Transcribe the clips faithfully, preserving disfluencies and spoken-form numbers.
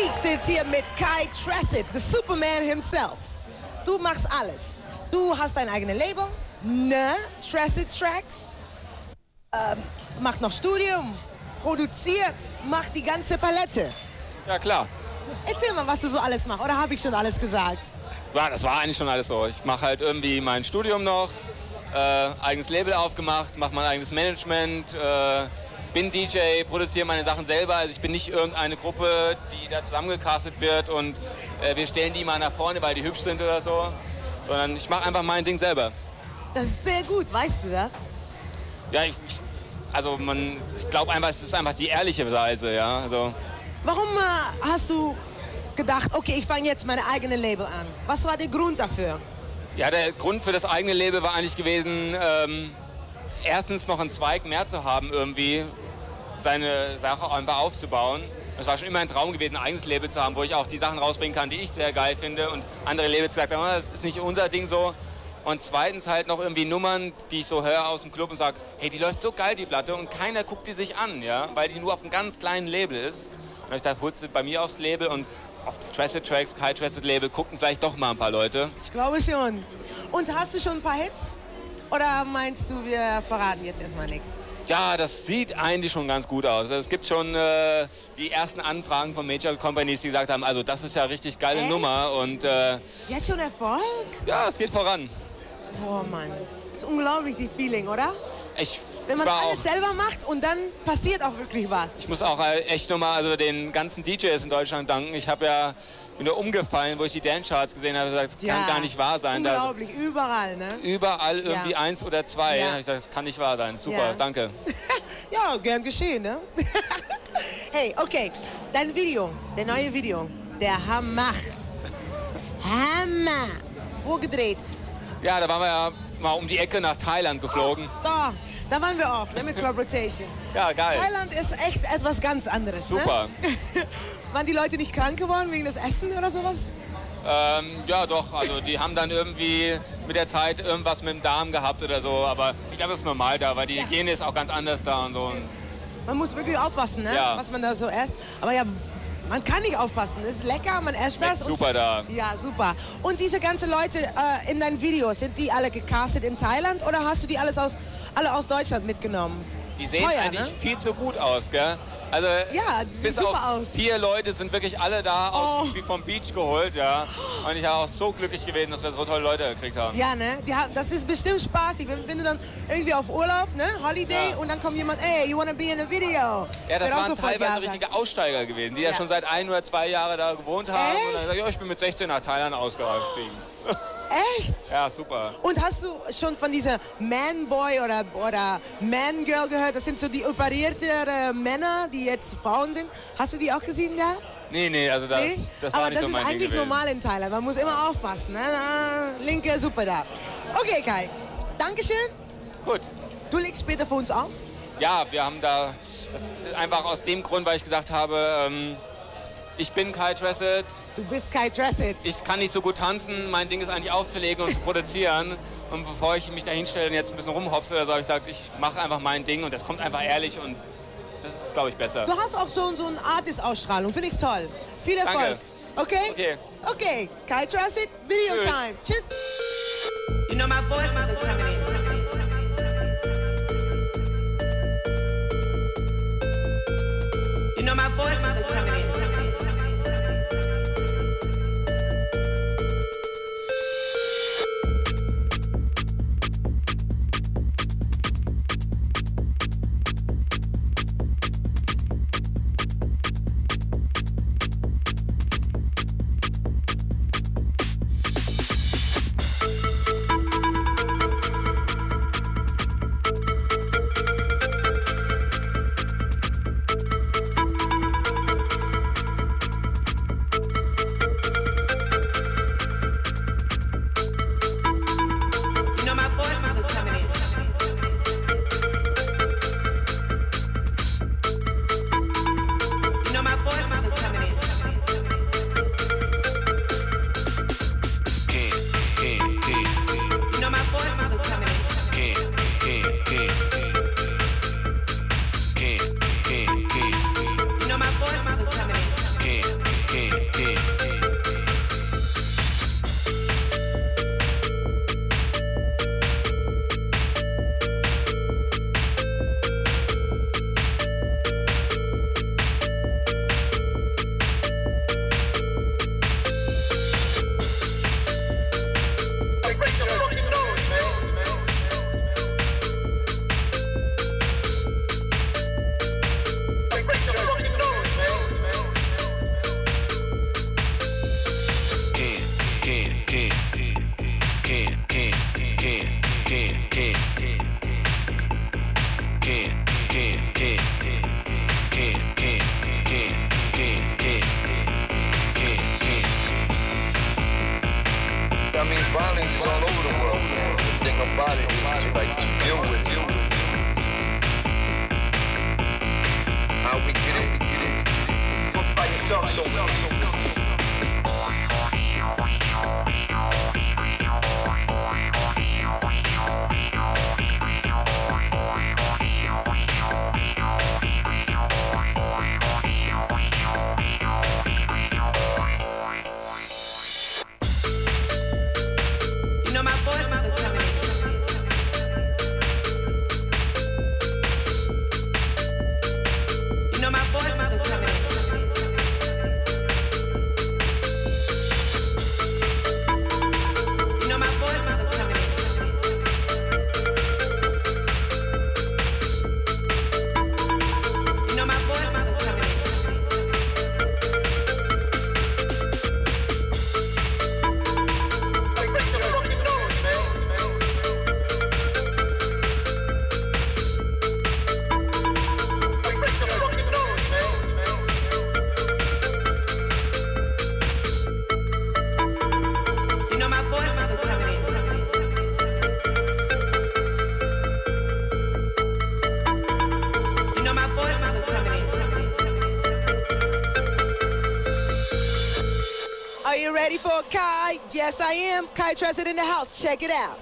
Ich sitze hier mit Kai Tracid, the Superman himself. Du machst alles. Du hast dein eigenes Label, ne? Tracid Tracks. Ähm, macht noch Studium, produziert, macht die ganze Palette. Ja, klar. Erzähl mal, was du so alles machst. Oder habe ich schon alles gesagt? Ja, das war eigentlich schon alles so. Ich mache halt irgendwie mein Studium noch, äh, eigenes Label aufgemacht, mache mein eigenes Management, äh, bin D J, produziere meine Sachen selber. Also ich bin nicht irgendeine Gruppe, die da zusammengecastet wird und äh, wir stellen die mal nach vorne, weil die hübsch sind oder so. Sondern ich mache einfach mein Ding selber. Das ist sehr gut, weißt du das? Ja, ich, ich also man, ich glaube einfach, es ist einfach die ehrliche Weise, ja. Also Warum äh, hast du gedacht, okay, ich fange jetzt mein eigenes Label an? Was war der Grund dafür? Ja, der Grund für das eigene Label war eigentlich gewesen, ähm, erstens noch einen Zweig mehr zu haben irgendwie, seine Sache einfach aufzubauen. Es war schon immer ein Traum gewesen, ein eigenes Label zu haben, wo ich auch die Sachen rausbringen kann, die ich sehr geil finde und andere Labels gesagt haben, das ist nicht unser Ding so. Und zweitens halt noch irgendwie Nummern, die ich so höre aus dem Club und sage, hey, die läuft so geil, die Platte, und keiner guckt die sich an, ja, weil die nur auf einem ganz kleinen Label ist. Und ich dachte, holst du bei mir aufs Label und auf Tracid Tracks, Kai Tracid Label, gucken vielleicht doch mal ein paar Leute. Ich glaube schon. Und hast du schon ein paar Hits? Oder meinst du, wir verraten jetzt erstmal nichts? Ja, das sieht eigentlich schon ganz gut aus. Es gibt schon äh, die ersten Anfragen von Major Companies, die gesagt haben, also das ist ja richtig geile Echt? Nummer. Und äh, Jetzt schon Erfolg? ja, es geht voran. Boah, Mann. Das ist unglaublich, die Feeling, oder? Ich, Wenn man ich war alles auch, selber macht und dann passiert auch wirklich was. Ich muss auch echt nochmal also den ganzen D Js in Deutschland danken. Ich habe ja bin nur umgefallen, wo ich die Dance-Charts gesehen habe. Das kann Ja, gar nicht wahr sein. Da unglaublich, überall, ne? überall irgendwie Ja. eins oder zwei. Ja. Da hab ich gesagt, das kann nicht wahr sein. Super, Ja. danke. Ja, gern geschehen, ne? Hey, okay, dein Video, der neue Video, der Hammer. Hammer. Wo gedreht? Ja, da waren wir ja mal um die Ecke nach Thailand geflogen. Da, da waren wir auch, ne, mit Club Rotation. Ja, geil. Thailand ist echt etwas ganz anderes, Super. ne? Waren die Leute nicht krank geworden wegen des Essen oder sowas? Ähm, ja, doch. Also die haben dann irgendwie mit der Zeit irgendwas mit dem Darm gehabt oder so. Aber ich glaube, das ist normal da, weil die Ja. Hygiene ist auch ganz anders da und so. Und Man muss wirklich aufpassen, ne? Ja. Was man da so isst. Aber ja, man kann nicht aufpassen. Es ist lecker, man isst Schmeckt das. und- super da. Ja, super. Und diese ganzen Leute äh, in deinen Videos, sind die alle gecastet in Thailand oder hast du die alles aus, alle aus Deutschland mitgenommen? Die sehen Teuer, eigentlich ne? viel zu gut aus, gell? Also Ja, die sehen bis super auf aus. vier Leute sind wirklich alle da aus, Oh. wie vom Beach geholt, ja. Und ich war auch so glücklich gewesen, dass wir so tolle Leute gekriegt haben. Ja, ne? Die haben, das ist bestimmt spaßig. Wenn, wenn du dann irgendwie auf Urlaub, ne? Holiday, Ja. und dann kommt jemand, ey, you wanna be in a video? Ja, das Wird auch waren sofort teilweise ja sagen. richtige Aussteiger gewesen, die ja. Ja. schon seit ein oder zwei Jahren da gewohnt haben. Echt? Und dann gesagt, ja, ich bin mit sechzehn nach Thailand ausgestiegen. Echt? Ja, super. Und hast du schon von dieser Man-Boy oder, oder Man-Girl gehört? Das sind so die operierten äh, Männer, die jetzt Frauen sind. Hast du die auch gesehen, ja? Nee, nee, also das, Nee? das war Aber nicht das so mein ist Ding eigentlich gewesen. normal in Thailand. Man muss immer aufpassen. Ne? Na, linke, super da. Okay, Kai. Dankeschön. Gut. Du legst später für uns auf. Ja, wir haben da, das ist einfach aus dem Grund, weil ich gesagt habe, ähm, ich bin Kai Tracid, Du bist Kai Tracid. ich kann nicht so gut tanzen, mein Ding ist eigentlich aufzulegen und zu produzieren. Und bevor ich mich da hinstelle und jetzt ein bisschen rumhopse oder so, habe ich gesagt, ich mache einfach mein Ding und das kommt einfach ehrlich und das ist, glaube ich, besser. Du hast auch so, so eine Artist-Ausstrahlung. Finde ich toll. Viel Erfolg. Danke. Okay? Okay. Okay. Kai Tracid, Video Tschüss. Time. Tschüss. You know my voice isn't coming in. You know my voice isn't coming in. violence is all over the world, man. The thing about it is to like to deal with it. How we get it, we get it. Look by yourself, so so so. Yes, I am. Kai Tressett in the house. Check it out.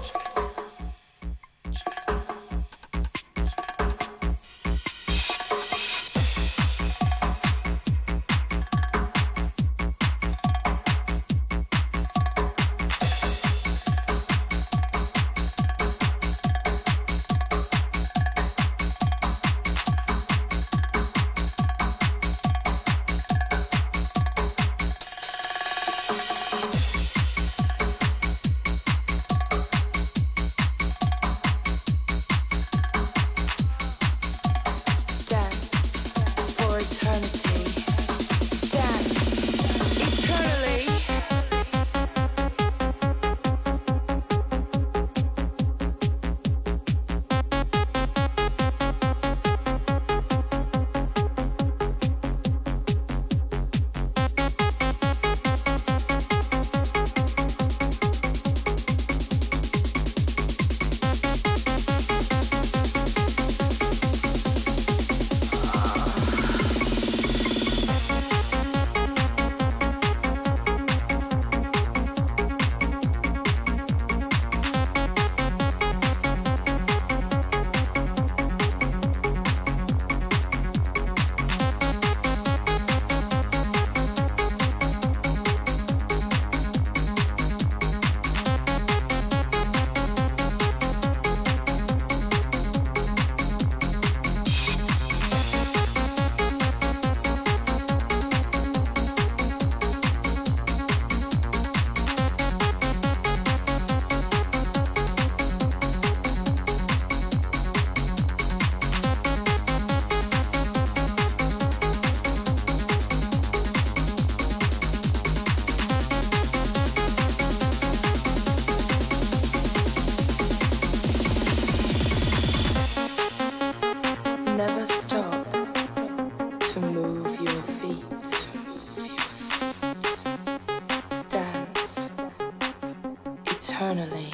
Eternally.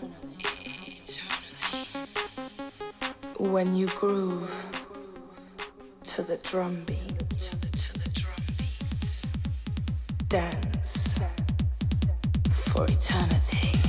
When you groove to the drum beat, to the, to the drum beat, dance for eternity.